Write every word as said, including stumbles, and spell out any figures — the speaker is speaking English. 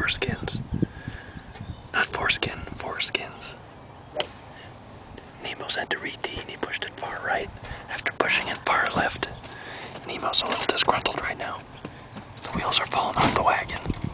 foreskins. Not foreskin, foreskins. Nemo's had to re-tee and he pushed it far right after pushing it far left. Nemo's a little disgruntled right now. The wheels are falling off the wagon.